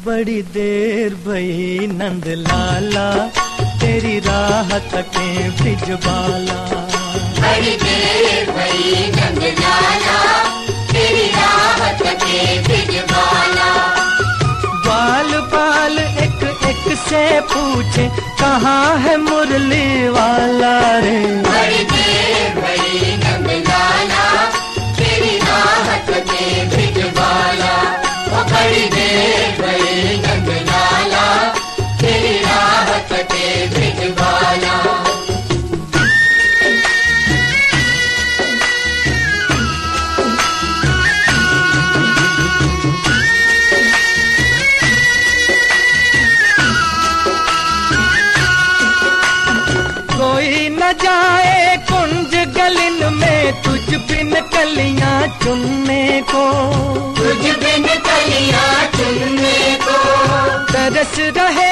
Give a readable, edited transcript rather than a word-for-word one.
बड़ी देर भई नंद लाला, तेरी राह तके ब्रिजबाला। बड़ी देर भई नंद लाला, तेरी राह तके ब्रिजबाला। बाल बाल एक एक से पूछे, कहाँ है मुरली वाला रे। बड़ी देर भई नंद लाला, तेरी राह तके ब्रिजबाला। बड़ी देर भई नंद लाला, तेरी राह तके ब्रिजबाला। कोई न जाए कुंज गलिन में, तुझ बिन कलियां चुनने को। तुझ बिन कलियां चुनने को। तरस रहे